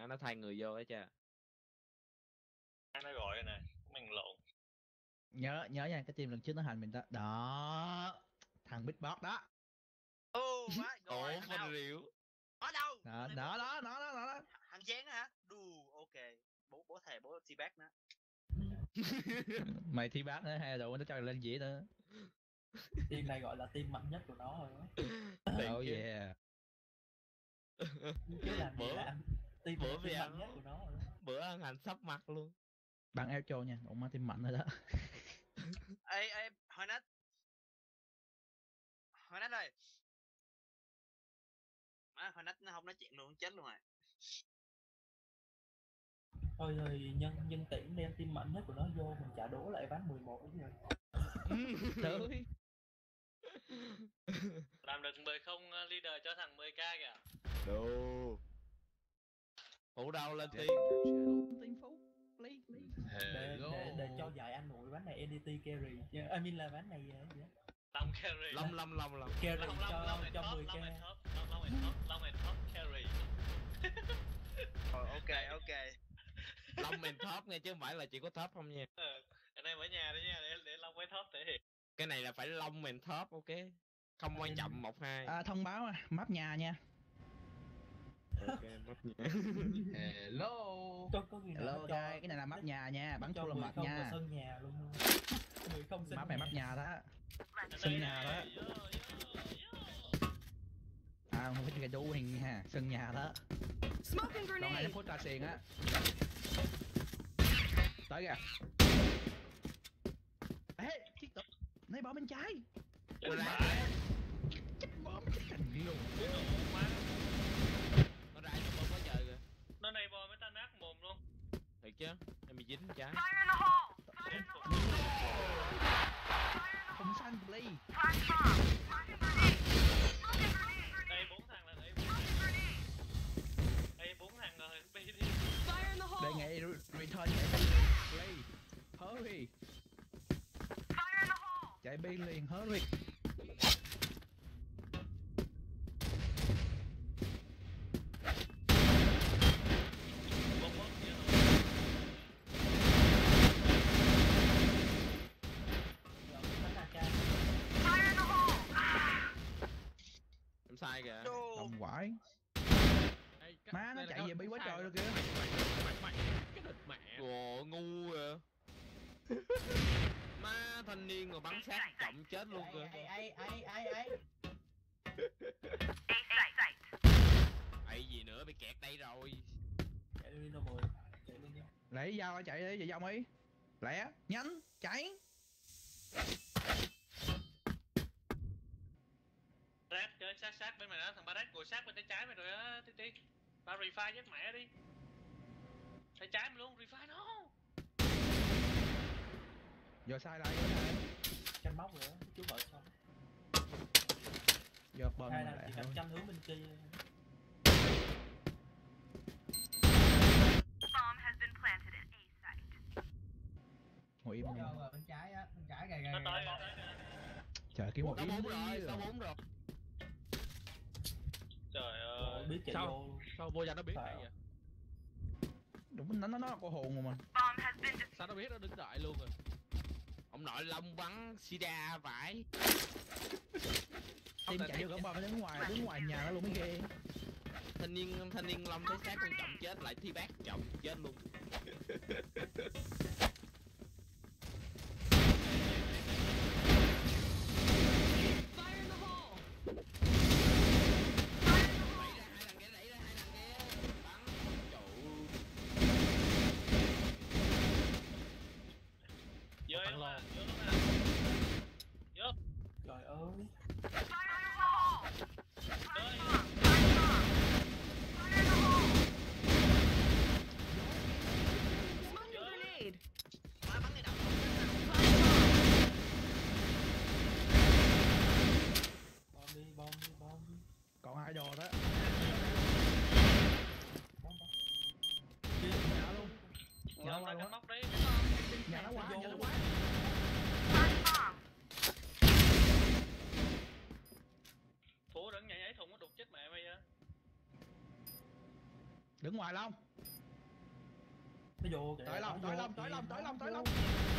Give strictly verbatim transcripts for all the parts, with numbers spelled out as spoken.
mã nó thay người vô ấy chưa. Nó gọi nè, mình lộn. Nhớ nhớ nha, cái team lần trước nó hành mình đó. Đó. Thằng Big Boss đó. Ô quá rồi. Ủa phân rượu. Ở đâu? Đó, đó, đó, đó, đó, đó. Hàng chén hả? Đù, ok. Bố bố thề bố T-Bag nữa. Mày thi bác nữa hay là đồ nó cho lên dĩa nữa. Team này gọi là team mạnh nhất của nó rồi đó. Oh yeah. Chứ làm gì Bữa- là team bữa này về team ăn- mạnh nhất của nó rồi đó. Bữa ăn hành sắp mặt luôn. Bạn Elcho nha, cũng team mạnh rồi đó. Ê ê, hồi nãy hồi nãy ơi. Má, hồi nãy nó không nói chuyện luôn, chết luôn rồi. Thôi rồi nhân nhân tiễn đem team mạnh nhất của nó vô mình trả đũa lại ván mười một cái gì. Tới. Làm được mười không leader cho thằng mười k kìa. Đồ. Phủ đâu lên tiên. Tiên phú. Please, please. Để, để, để cho giải anh nội ván này en đê tê carry. I mean là ván này uh, gì đó. Long carry. Long long long long. Carry Long cho long long and cho top, mười k. long and top, long long and top, long and top carry. Rồi ok ok. Long and top nghe chứ không phải là chỉ có top không nha. Ờ, anh em ở nhà đấy nha, để để long với top thể hiện. Cái này là phải long and top, ok. Không quan trọng một hai. À, thông báo à, map nhà nha. Ok, map nhà. Hello. Có có gì nào Hello cho guys, cái này là map nhà nha, bắn cho thua là mười map không nha. vào sân nhà luôn. mười không sân Map này nhà. map nhà đó. Đây, Sân đây, nhà đó. yo, yo, yo. À, không biết cái đu hình ha, sân nhà đó. Smoking Lần này grenade. nó phút ra xiền á. Tới kìa. Ê, chiếc tục. Này bỏ bên trái. Nó ra. Chết bom chết cành luôn. Nó ra nó bơm quá trời kìa. Nó này bò mấy ta nát mồm luôn. Thiệt chứ, em bị dính trái. Không xanh please. Đây bốn thằng là đây bốn thằng. Đây bốn thằng rồi, bay đi. Fire in the hole. Đề nghị re- return chạy bi. Please. Hurry. Chạy bi liền, hurry. Bông bông kia thôi. Giờ bắn a ca. Em sai kìa. Đù. Đồng quải. Má nó chạy về bi quá trời rồi kìa. Cái địch mẹ. Ồ, ngu kìa. Má thanh niên rồi bắn sát trọng chết luôn kìa. Ai ai ai ai ai. Ấy gì nữa, bị kẹt đây rồi. Chạy đi đâu mười. Chạy đi nha. Lấy dao ra chạy đi, chạy vòng đi. Lẹ, nhanh, chạy. Rát chơi sát sát bên mày đó, thằng Barret ngồi sát bên tay trái mày rồi á, Ti Ti. Tao refine với mẹ đi. Tay trái mày luôn, refine nó. Giờ sai lại cái này. Canh móc nữa, chú vợ xong. Giờ bơm Hai lại là chỉ thôi. cần canh hướng bên kia. Ngồi im nha. Bên trái á, bên trái kìa Nó kìa. tới rồi, tới rồi. Trời kiếm một Sáu im bốn rồi, đi. sáu bốn rồi. Trời Ồ, ơi. biết chạy Sao? vô. Sao vô cho nó biết Phải vậy? Đúng, nó nó nó là con hồn mà mình. Sao nó biết nó đứng đợi luôn rồi? Ông nội Long bắn sida vải. Team chạy vô cổng bom đứng ngoài, đứng ngoài nhà nó luôn mới ghê. Thanh niên thanh niên Long thấy sát con trọng chết lại thi bác trọng chết luôn. Fire in the hole. Đẩy ra hai thằng kia, đẩy ra hai thằng kia. Bắn. Trời. Vô Bắn luôn lon. à, vô luôn à. Vô. Trời ơi. Tới. Smoking grenade. Đứng ngoài Long. Nó vô kìa. Tới Long, nó tới vô Long, tới kìa, Long, tới nó Long, tới vô. Long.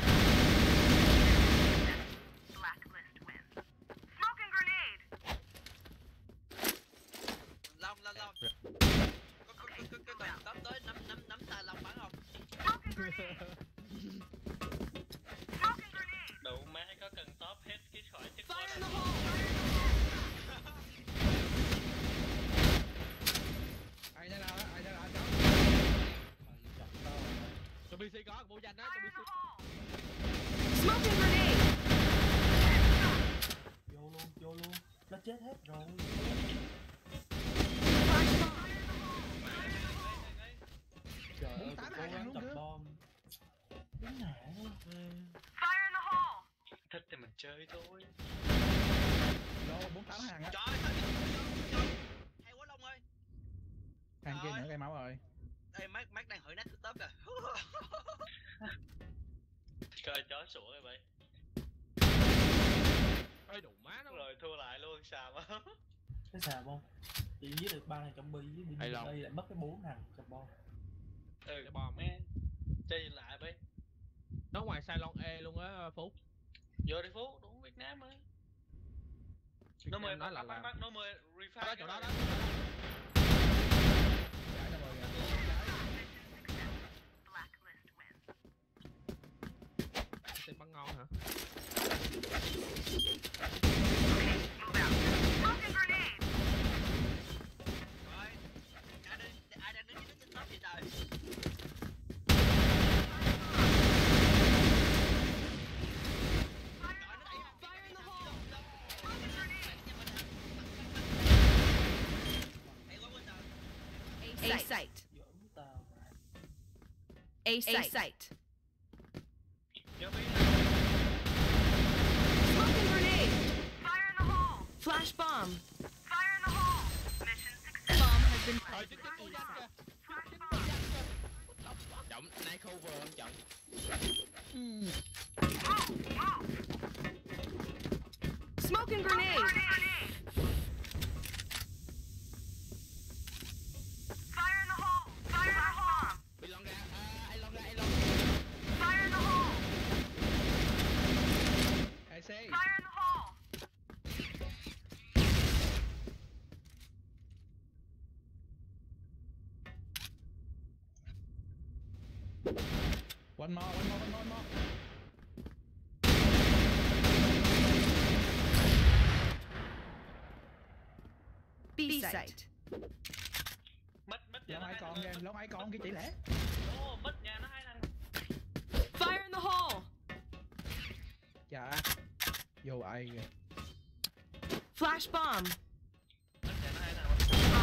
Long long long. Có có có có có tóm tới nắm nắm nắm tay Long bắn không? Đủ má có cần top hết cái khỏi chiếc Fire bot in the này. hole! Ai đây nào đó, ai đây nào cháu. Trong bê xê có, vô danh đó, trong bê xê. Smoking grenade! Vô luôn, vô luôn. Nó chết hết rồi. Flash bomb! Trời ơi, Bốn cũng tám cố hai gắng luôn chọc kìa. bom. Đúng nè. Thích thì mình chơi thôi. Lô bốn tám hàng á. Trời ơi, sao vậy? Hay quá Long ơi. Hàng kia Trời. nữa cây máu rồi. Ê Mac Mac đang hửi nát top kìa. Coi chó sủa rồi vậy. Ơi đủ má nó. Rồi thua lại luôn xàm á. Cái xàm không? Chị giết được ba thằng zombie với đi Hay lắm. đây lại mất cái bốn thằng chọc bom. Ừ, Cái bom mẹ. Chơi lại vậy. nó ngoài Cylon E luôn á Phú. Vô đi Phú, đúng Việt Nam ơi. Việt Nó Nam mời nói là bắt bắt làm. bắt nó mời Đó, refine chỗ đó đó. Giải nó rồi kìa. Tên bắn ngon hả? Rồi. Ai đang ai đang đứng trên top vậy trời? Fire in the hole! Hay quá quên trời. A site. Giỡn tao mà. A site. Vô biết. Smoking grenade! Fire in the hole! Flash bomb! Fire in the hole! Mission success. Bomb has been Trời, planted chính at chính vô danh A kìa. site. Chính vô danh kìa. Trọng nay cover không trọng. Smoking grenade! Fire in the hole! Fire in the hole! Bị lon ra, à, ai lon ra, ai lon. Fire in the hole! Ai xê. Fire in the hole! One more, one more, one more, one more. B site. Mất mất nhà Long nó ai hai còn thằng kìa, ơi. Long ai còn kìa chị lẽ. Ô, mất nhà nó hai thằng. Fire in the hole! Dạ. Vô ai kìa. Flash bomb! Mất nhà nó hai thằng.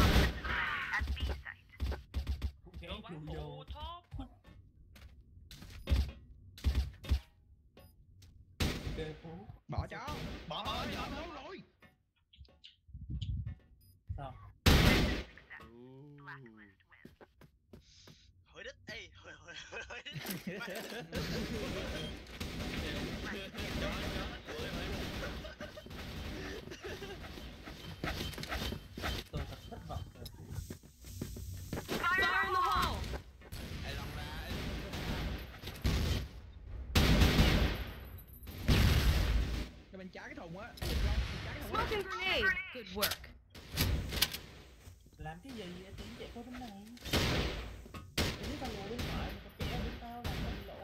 Cũng kéo Vô bắn vô phụ vô. top. Ok Phú. Bỏ chó. Bỏ bỏ bỏ đâu rồi. Sao? Hửi đít. Ê, hửi hửi hửi hửi đít. Tôi thật thất vọng rồi. Fire in the hole! Ai lon ra, ai Cái bên trái cái thùng á. Bên trái cái thùng á. Smoking grenade! Good work. Làm cái gì vậy? Tiến chạy qua bên này. Tôi biết tao lùi bên phải mà tao chạy bên tao làm tao bị lộ.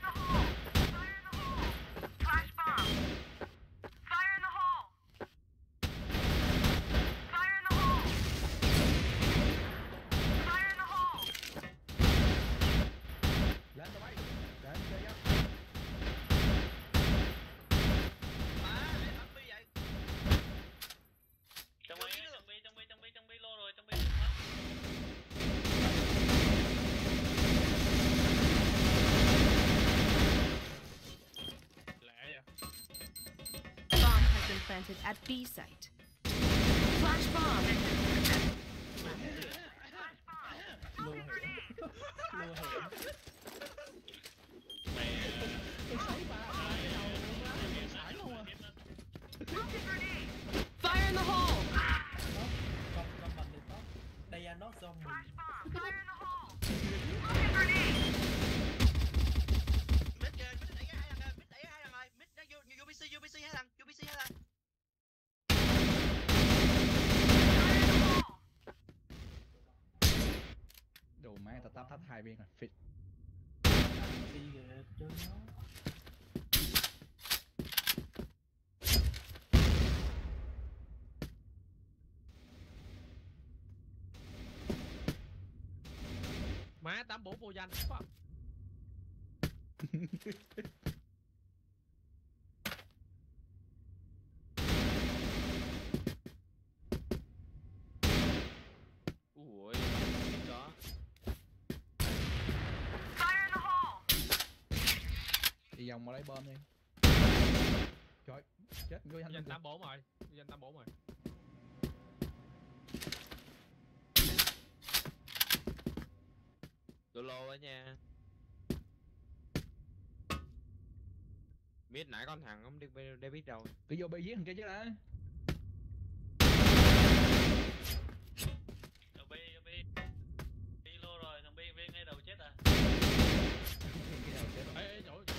Flash bomb! Fire in the hole! Fire in the hole! Fire in the hole! Lên tao bay. Lên chơi á. Má, ai bắn bi vậy? Trong bi, trong bi, trong bi, trong bi, trong bi lô rồi, trong bi. Lẹ vậy. Bomb has been planted at B site. Flash bomb! Lùa hiểm. Lùa hiểm. Tôi thấy bà cái đầu luôn á. Sải luôn à. Fire in the hole! Nó con con bằng được đó. Đây nó zombie. Mid kìa, mid đẩy hai thằng rồi, mid đẩy hai thằng rồi, mid nó vô vô bê xê, vô bê xê hai thằng, vô bê xê hai thằng. Đồ má tao tắp thách hai viên rồi. Fit. Đi kìa, chơi nó. Má tám bốn vô danh fuck. Ui, đó. Đi vòng mà lấy bom đi. Trời, chết vô Danh danh tám bốn rồi, danh tám bốn rồi. Solo á nha. Biết nãy con thằng không đi đi biết đâu. cứ vô bay giết thằng kia chứ đã. Thằng B, thằng B. Đi lô rồi, thằng B B ngay đầu chết à. Cái đầu chết rồi. Ê ê trời.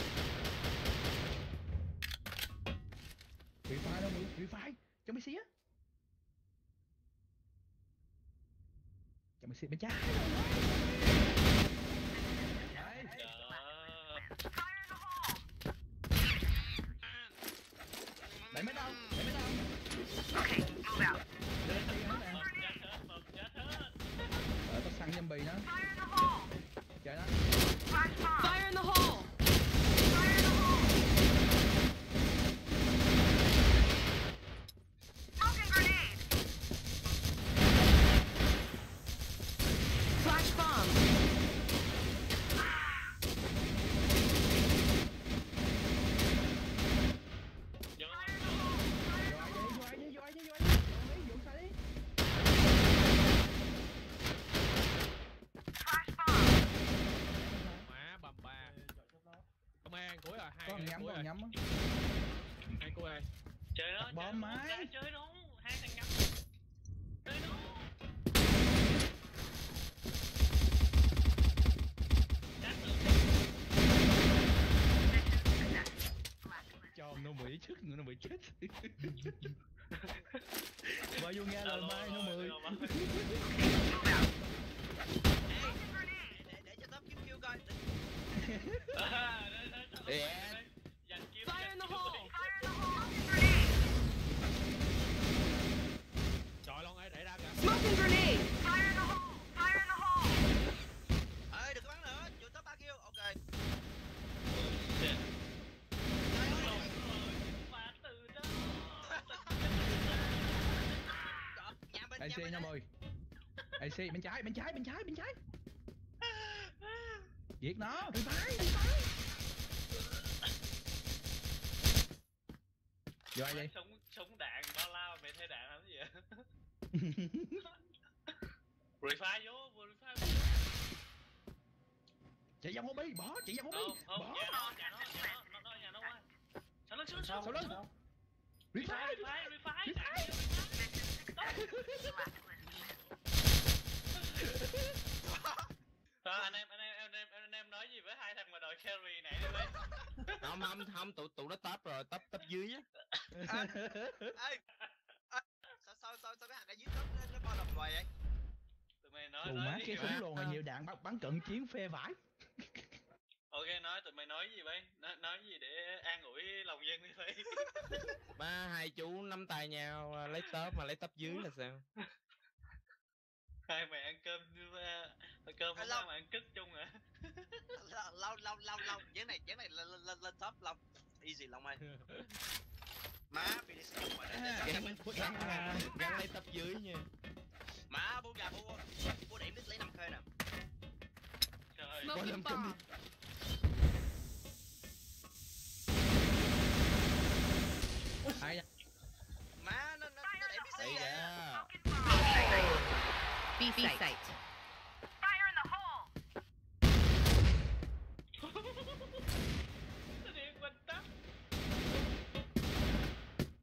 Free fire đâu mày, free fire cho mày xí á. Cho mày xí bên trái. Đấy. Đẩy mấy đâu, đẩy mấy đâu. Lên đi hết nè. Ờ, tao săn zombie nó. Chạy nó. Fire in the hole! Flash bomb! Vô. Vô ai đi, vô ai đi, vô ai đi, vô ai đi. Vô đi, vô sai đi. Má bầm ba. Công an cuối rồi, hai Có người thằng nhắm, cuối có rồi. thằng nhắm á. Hai cuối rồi. Chơi nó, Bom chơi nó, máy. ra chơi nó, hai thằng ngắm. Chơi nó. Chắc được. Cho nó Mỹ trước, nó Mỹ chết. Qua vô nghe lời mai nó mười. Để để cho top kiếm kill coi. Ê, Fire in the hole! Trời lon ê đẩy ra kìa. Smoking grenade! Ê đừng có bắn nữa, vô top ba kill. Ok. Phá từ đó. Nhà bên a xê nhà nha bên. mười. a xê bên trái, bên trái, bên trái, bên trái. Giết nó, đi phải, đi phải. Vô ai đi. Súng súng đạn bao lao mày thay đạn làm gì vậy? Refire vô, vừa refire vô. Chạy vào hobby, bỏ, chạy vào Không, hobby, không, bỏ. nhà nó, nhà nó, nhà nó, nó, nó, nhà nó qua. Sao nó xuống, Sao xuống. lưng. sao? Refire, Refire, refire, refire. Thôi anh em, anh em, anh em, anh em nói gì với hai thằng mà đòi carry nãy đi bay? không không không tụi tụi nó tấp rồi, tấp tấp dưới á. Ê. Sao sao sao sao cái thằng ở dưới top nó nó bao đồng hoài vậy? Tụi mày nói, Đồ nói má gì cái vậy? súng lồn là nhiều đạn bắn, bắn cận chiến phê vải. Ok nói tụi mày nói gì bay? Nói, nói gì để an ủi lòng dân đi bay? Ba hai chú nắm tay nhau lấy tớp mà lấy tấp dưới là sao? Hai mày ăn cơm như ăn cơm không ăn mà ăn cứt chung hả? Lâu lâu lâu lâu, giấc này giấc này lên lên lên lên top long. Easy long ơi. Má pê đê xê dùng rồi để Gắn gắn gắn lấy tấp dưới nha. má bu gà bu bu điểm đứt lấy năm khơi nè. Trời Có Smoking năm trăm bomb! Ai da. Má nó nó nó đẩy bê xê Đây ra. kìa. B site. nó điên quanh tắt.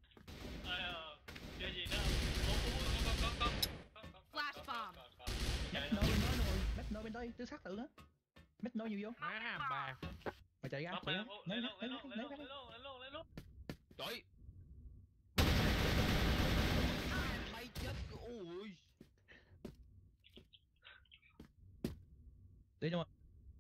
Ơi ờ, chơi gì đó? Con con con con con con con Flash bomb. con con. Nhớ nôi bên đây, tứ sát tự á. Mét nôi nhiều vô. Má bà. Mày chạy ra. Móc chạy ra, ra. vô, Lấy lấy ra, luôn, lấy lấy luôn, ra, lấy lấy luôn, ra. lấy luôn, lấy luôn, lấy luôn. Trời. Bay chết. Ôi. Đi đâu?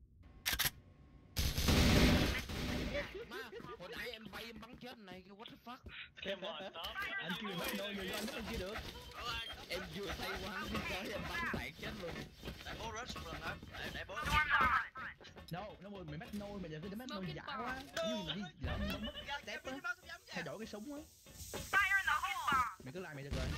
Má, hồi nãy em bay em bắn chết này, cái what the fuck. Em mòn top. Anh kêu mét nôi nhiều vô, anh nói kia được. Em vừa tay qua cái em bắn tẹt chết luôn. Để bố rớt xuống lần đó. Để để bố. No, nó mười mày mét nôi, mày giờ cái mét nôi giả quá. Như mày đi lỡ nó mất step á. Thay đổi cái súng á. Mày cứ lại mày được rồi.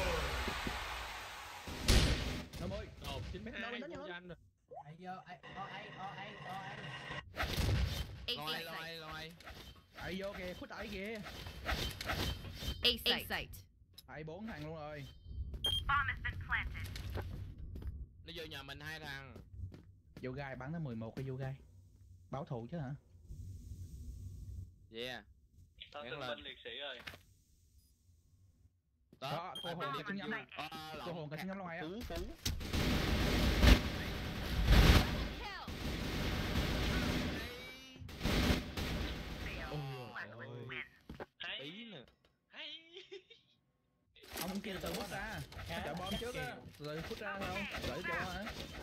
Nó môi. Ồ, chín mét Mét nôi hai đánh của nhau. anh rồi. ai vô ai o ai o ai o ai Loi loi loi. Ai vô kìa, khuất ai kìa. A site. Ai bốn thằng luôn rồi. Nó vô nhà mình hai thằng. Vô gai bắn nó mười một cái vô gai. Báo thù chứ hả? Yeah. Tao Nhắn từng lên. binh liệt sĩ rồi. Đó, cô hồn là súng nhắm. Ờ, Cô hồn cả súng nhắm luôn ai á. Phú phú. Ôi, Hay. Ý nè. Hay. ông kia từ từ phút ra. Chợ bom trước á. Rồi phút ra không? Gửi cho hả?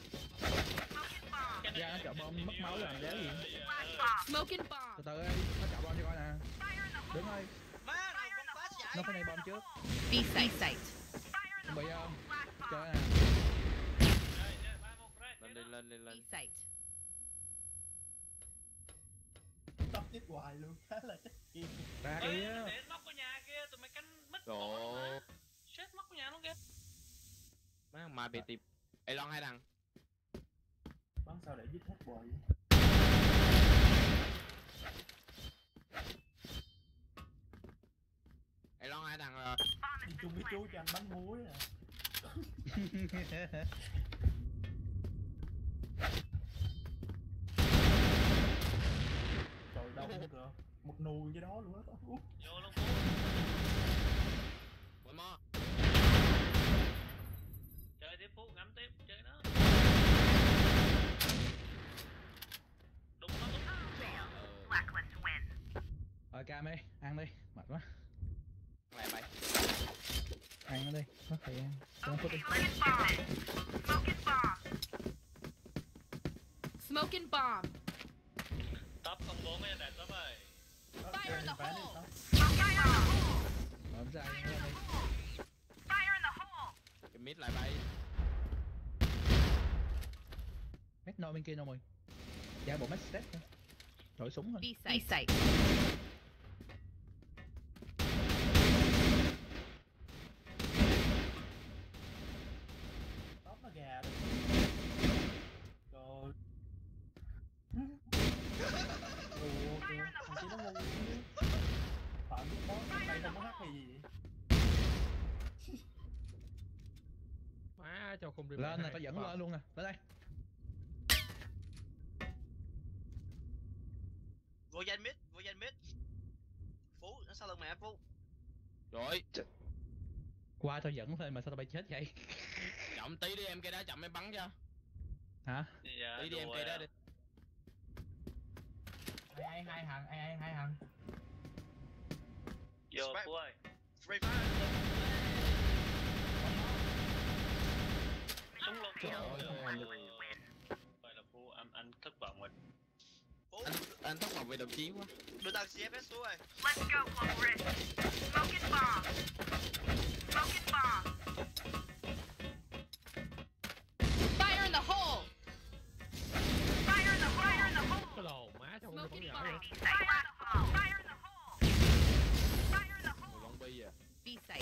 Ra nó chợ bom mất máu làm đéo gì. Smoking bomb. Từ từ ơi, nó chợ bom cho coi nè. Đứng ơi, Má nào con phát nó chạy. phải này bom trước. B site site. Không bị không? Chơi nè. Rồi, rồi, ba, một, rồi, Lên tiếp đi đó. lên đi B lên. site. tóc chết hoài luôn khá là chắc gì Ra Ê, kia. để móc của nhà kia, tụi mày canh mít Trời cổ ơi. mà. Chết móc của nhà luôn kìa. Má thằng ma bị tìm. Ê lon hai thằng. bắn sao để giết hết hoài vậy? Ê lon hai thằng rồi. đi chung với chú cho anh bánh muối à trời đâu một rồi một nùi với đó luôn á. Vô luôn Phú. Quay mo. Chơi tiếp Phú, ngắm tiếp, chơi đó. Đúng nó đúng. Rồi cam đi, ăn đi, mệt quá. Lại bay. Ăn nó đi, nó phải ăn. Không phút đi. Smoking bomb. Top không bốn mấy anh đại top ơi. Fire in the hole. Mở ra ăn đi. Cái mid lại bay. Mét nôi bên kia đâu rồi? Dạ bộ mét step thôi. Đổi súng thôi. B site. B site. tóc nó gà đó trời ủa kìa thằng kia nó ngu chứ phạm biết đó tay không có hát hay gì vậy Má cho không đi. Lên nè, tao dẫn lên luôn nè. Lên đây. Vô danh mid, vô danh mid. Phú, nó sau lưng mẹ Phú. Rồi. Qua tao dẫn lên mà sao tao bay chết vậy? Chậm tí đi em cây đá chậm em bắn cho. Hả? Dạ, Tí đi em đùa cây đá à. đi. ai ai hai thằng ai ai hai thằng Vô Phú ơi. Free fire. Súng luôn. Trời ơi, không ăn được. Vậy là Phú, anh anh thất vọng rồi. Phú, Anh anh thất vọng về đồng chí quá. đưa tao xê ép ét xuống rồi. Fire in the hole. Cái đồ má cho không đi phóng Smoking nhỏ bomb. Một lon bi à. B site.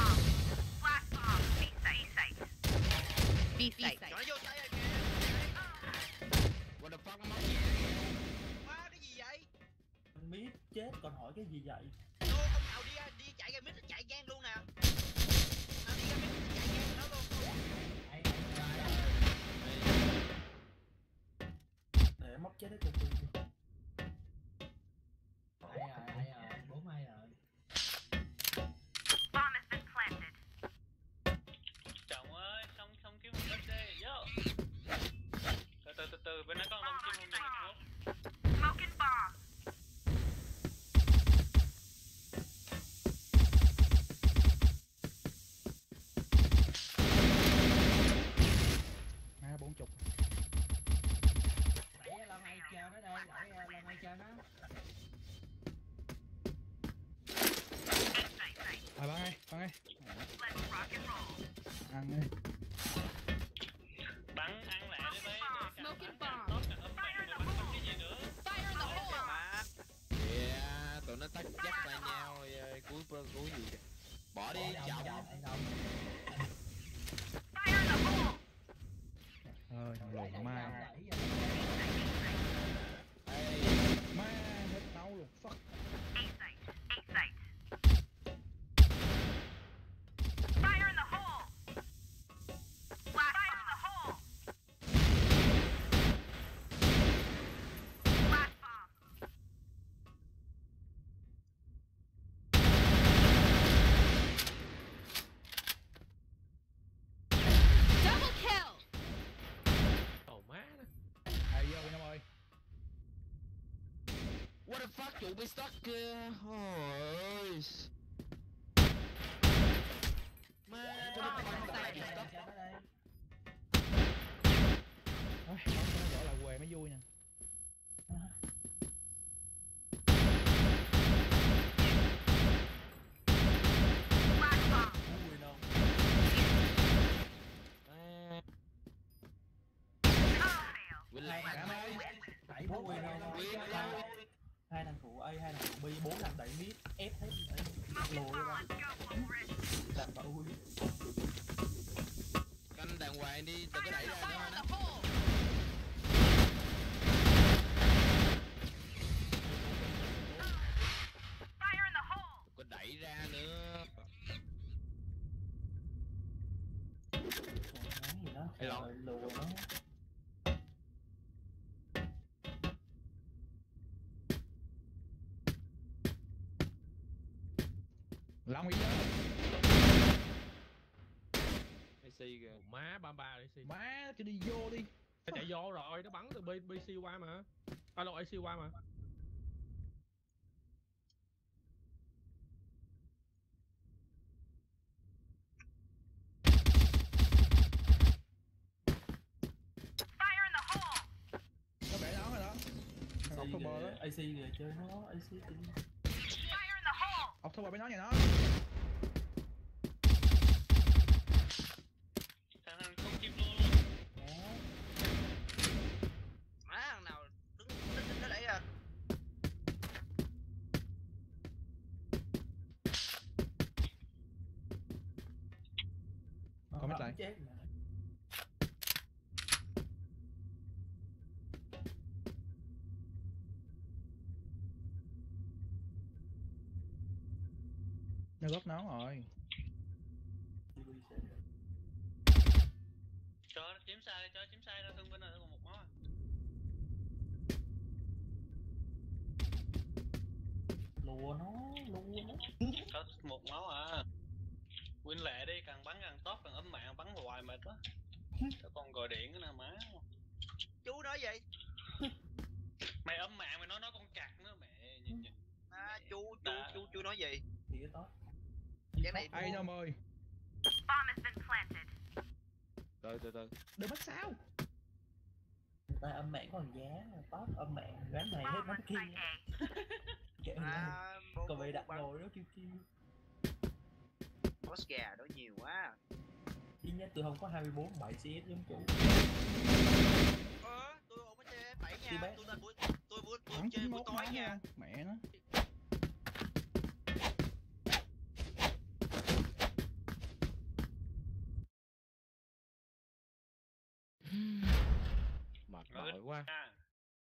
B site. Cho nó vô tay rồi kìa. What the fuck nó móc gì? Má cái gì vậy? anh biết chết còn hỏi cái gì vậy Vô ông nào đi đi chạy ra mid nó chạy ngang luôn nè. Nào đi ra mid nó chạy ngang nó luôn. ai ai ai để móc chết hết cho tôi ai rồi ai rồi bốn ai rồi Trọng ơi, xong xong kiếm một đất đi. Vô. bỏ đi chậm. Ơi thằng lùn ma. Ê, Ma hết máu luôn. Fuck. Double kill. Ồ má nó. Ai vô Nam ơi. what the fuck, trụ bị stuck kìa. Ôi. Má, tôi Bomb bắn lại bị planted. stuck. Ôi, nó gọi là què mới vui nè. Ui đâu. À. Quỳnh Hai lại. thằng ơi. Đẩy bốn ui đâu. Quỳnh Hai lại. hai thằng thủ A, hai thằng thủ B, bốn thằng đẩy mid, ép hết đấy. Lùi ra. Đặt vào ui. Canh đàng hoàng đi, đừng có đẩy ra nữa nè. Đừng có đẩy ra nữa. Nói gì đó. Hello. Trời, lùi nó. Long ý đó. a xê kìa. Ồ má ba ba đi xì. Má cho đi vô đi. Nó chạy vô rồi, nó bắn từ B BC qua mà. Alo A C qua mà. Nó bẻ nó rồi đó. Thằng October đó. A C kìa, chơi nó, A C kìa. October với nó nhà nó. Thằng thằng không chim luôn luôn. Đó. Má thằng nào đứng đứng đứng đấy à. Còn mất lại. Chết mà. Nó góp nó rồi. Cho nó chiếm sai, cho nó chiếm sai ra thương binh rồi, nó còn một máu à. Lùa nó, lùa nó. Có một máu à. Quynh lệ đi, càng bắn càng tốt, càng ấm mạng bắn hoài mệt quá. Có con gọi điện nữa nè má. Chú nói gì? Mày ấm mạng mày nói nói con cặc nữa mẹ nhìn nhìn. À, chú chú Đã. chú chú nói gì? Thì cái tốt. Cái này Ai Nam ơi. Từ từ từ. Đừng bắt sao. Người ta âm mạng còn giá, top âm mạng gắn này hết bắn kia. Kệ nó. à, bố, Còn bị đặt bố, rồi đó kêu kêu. boss gà đó nhiều quá. Chứ nhá tôi không có hai mươi bốn bảy xê ét giống chủ. Ờ, tôi không có chơi bảy Đi nha. bé. Tôi là buổi tôi buổi tôi Thắng chơi chín buổi mốt tối máu nha. nha. Mẹ nó. Mệt mỏi quá. À.